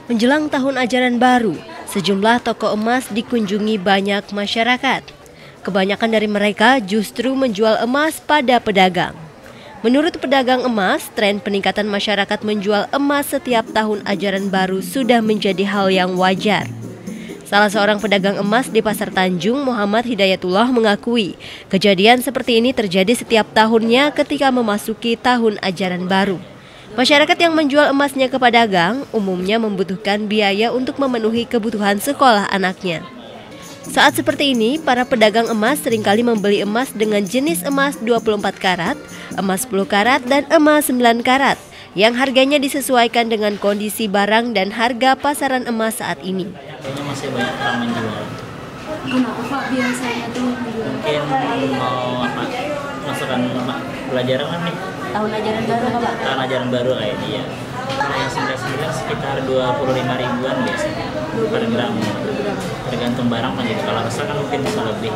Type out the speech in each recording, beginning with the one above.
Menjelang tahun ajaran baru, sejumlah toko emas dikunjungi banyak masyarakat. Kebanyakan dari mereka justru menjual emas pada pedagang. Menurut pedagang emas, tren peningkatan masyarakat menjual emas setiap tahun ajaran baru sudah menjadi hal yang wajar. Salah seorang pedagang emas di Pasar Tanjung, Muhammad Hidayatullah, mengakui kejadian seperti ini terjadi setiap tahunnya ketika memasuki tahun ajaran baru. Masyarakat yang menjual emasnya ke pedagang umumnya membutuhkan biaya untuk memenuhi kebutuhan sekolah anaknya. Saat seperti ini, para pedagang emas seringkali membeli emas dengan jenis emas 24 karat, emas 10 karat, dan emas 9 karat yang harganya disesuaikan dengan kondisi barang dan harga pasaran emas saat ini. Kayaknya masih banyak orang menjual. Kenapa Pak biasanya tuh menjual? Mungkin mau masukan pelajaran kan nih. Tahun ajaran baru apa Pak? Tahun ajaran baru kayak dia. Kalau yang 9 sekitar 25 ribuan biasanya per gram. Tergantung barang kan gitu. Kalau besar kan mungkin bisa lebih.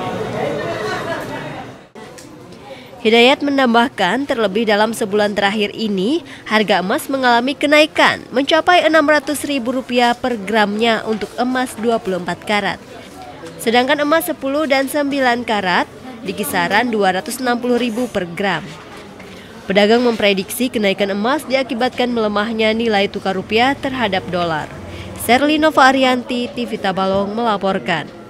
Hidayat menambahkan, terlebih dalam sebulan terakhir ini, harga emas mengalami kenaikan mencapai Rp600.000 per gramnya untuk emas 24 karat. Sedangkan emas 10 dan 9 karat di kisaran Rp260.000 per gram. Pedagang memprediksi kenaikan emas diakibatkan melemahnya nilai tukar rupiah terhadap dolar. Serly Nova Arianti, TV Tabalong melaporkan.